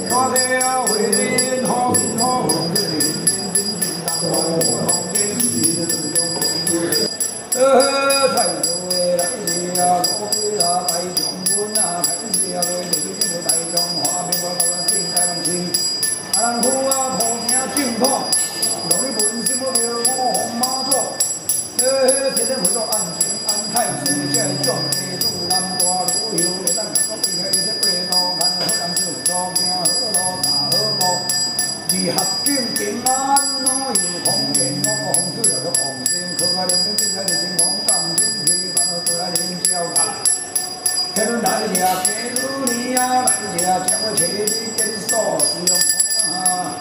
大地啊，为人好人好人，当官好天时的太多的来是啊，老鬼啊，大将军啊，开始啊，来就是这个大将花面包老人大人亲，啊人夫啊，好听正统，让你本身要了我红马座，天天回到安全安泰，世界种地主南大路游，咱国比起这八路，咱好人少，路行好路大好路，二合境平安，哪有风言我风水了个风声，可爱人生精彩的情况，当今天把我做来领教吧。天伦来者，给如你呀，来者将我切地跟所使用啊。